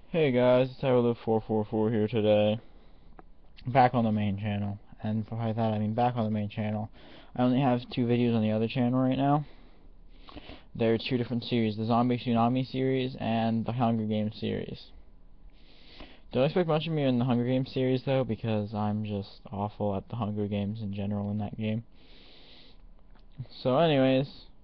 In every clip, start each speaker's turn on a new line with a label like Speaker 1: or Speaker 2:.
Speaker 1: Hey guys, it's Tylerlive444 here today. Back on the main channel. And by that I mean back on the main channel. I only have 2 videos on the other channel right now. They're 2 different series, the Zombie Tsunami series and the Hunger Games series. Don't expect much of me in the Hunger Games series though, because I'm just awful at the Hunger Games in general in that game. So anyways,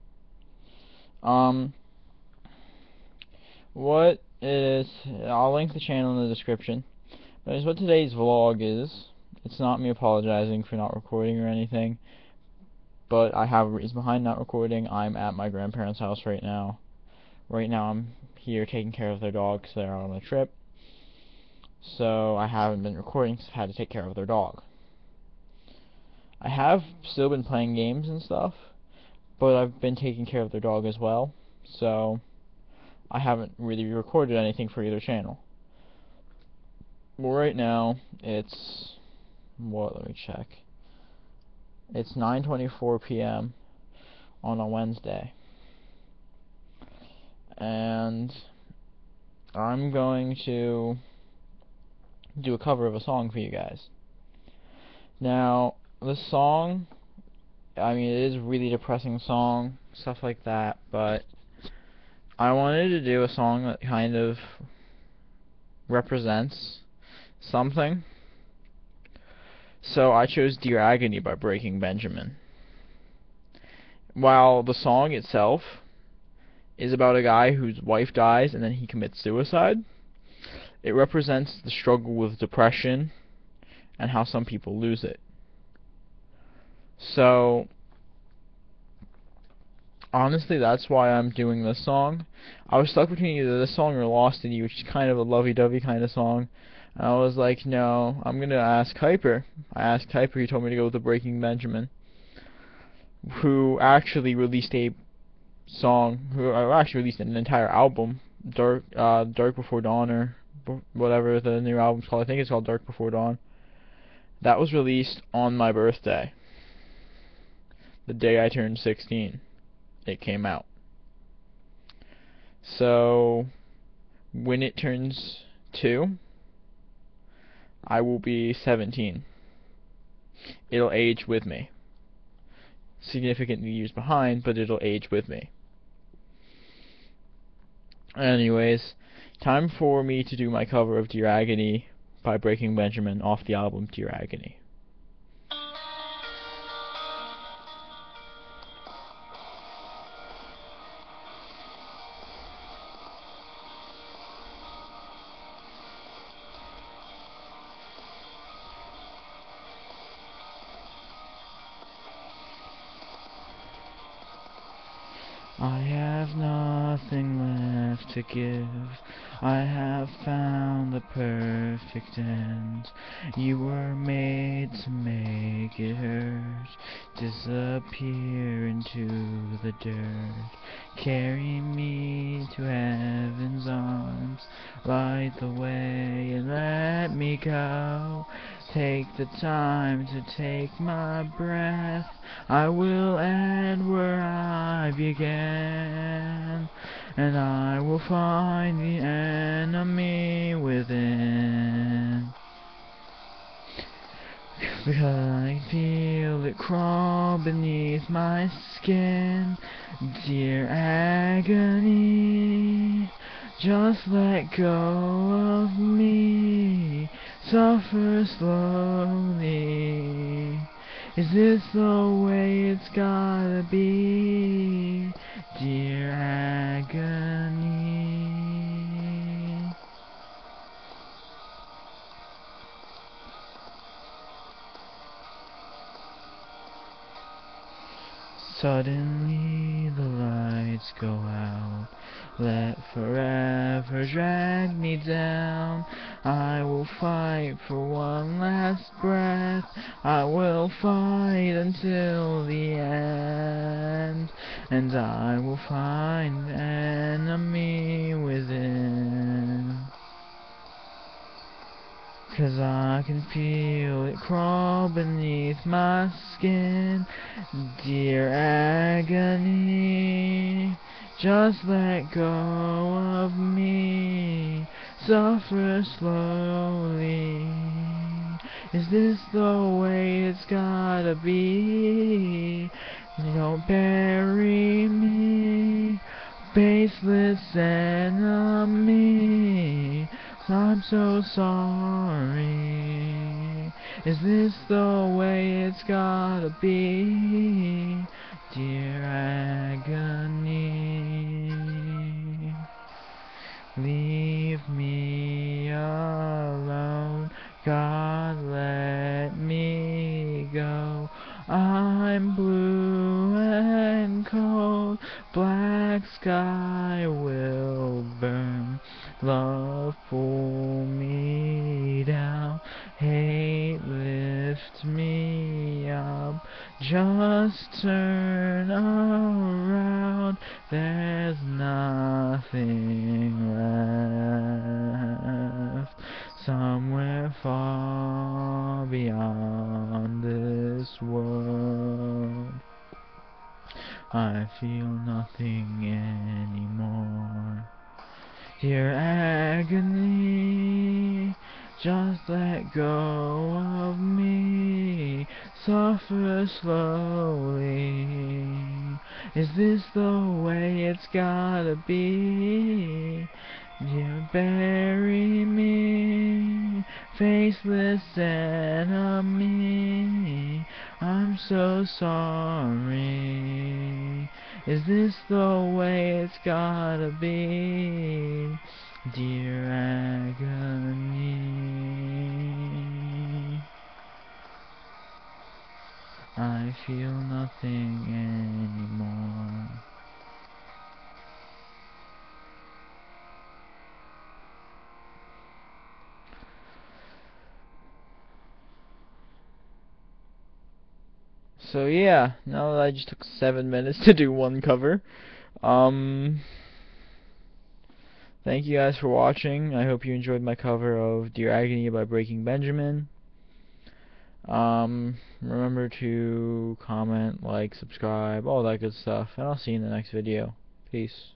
Speaker 1: what is, I'll link the channel in the description. But here's what today's vlog is. It's not me apologizing for not recording or anything, but I have a reason behind not recording. I'm at my grandparents' house right now. Right now I'm here taking care of their dog because they're out on a trip. So I haven't been recording because I've had to take care of their dog. I have still been playing games and stuff, but I've been taking care of their dog as well. So I haven't really recorded anything for either channel. Well, right now it's let me check. It's 9:24 p.m. on a Wednesday. And I'm going to do a cover of a song for you guys. Now, this song, I mean, it is a really depressing song, stuff like that, but I wanted to do a song that kind of represents something. So I chose Dear Agony by Breaking Benjamin. While the song itself is about a guy whose wife dies and then he commits suicide, it represents the struggle with depression and how some people lose it. So, honestly, that's why I'm doing this song. I was stuck between either this song or Lost in You, which is kind of a lovey-dovey kind of song. And I was like, no, I'm gonna ask Hyper. I asked Hyper, he told me to go with the Breaking Benjamin, who actually released a song, who actually released an entire album, Dark Before Dawn, or whatever the new album's called. I think it's called Dark Before Dawn. That was released on my birthday. The day I turned 16, it came out. So, when it turns 2, I will be 17. It'll age with me. Significant years behind, but it'll age with me. Anyways, time for me to do my cover of Dear Agony by Breaking Benjamin off the album Dear Agony. I have nothing left to give. I have found the perfect end. You were made to make it hurt. Disappear into the dirt. Carry me to heaven's arms. Light the way and let me go. Take the time to take my breath. I will end where I began, and I will find the enemy within. Because I feel it crawl beneath my skin. Dear agony, just let go of me. Suffer slowly. Is this the way it's gotta be? Dear agony. Suddenly the lights go out. Let forever drag me down. I will fight for one last breath. I will fight until the end. And I will find the enemy within. 'Cause I can feel it crawl beneath my skin. Dear agony, just let go of me. suffer slowly. Is this the way it's gotta be? Don't bury me, faceless enemy. I'm so sorry. Is this the way it's gotta be? Dear agony, leave me alone. God, let me go. I'm blue and cold. Black sky will burn. Love, pull me down. Hate, lift me up. Just turn around. There's nothing left. Somewhere far beyond this world, I feel nothing anymore. Dear agony, just let go of me. Suffer slowly. Is this the way it's gotta be? You bury me, faceless enemy. I'm so sorry. Is this the way it's gotta be? Dear agony, I feel nothing anymore. So yeah, now that I just took 7 minutes to do one cover, thank you guys for watching. I hope you enjoyed my cover of Dear Agony by Breaking Benjamin. Remember to comment, like, subscribe, all that good stuff, and I'll see you in the next video. Peace.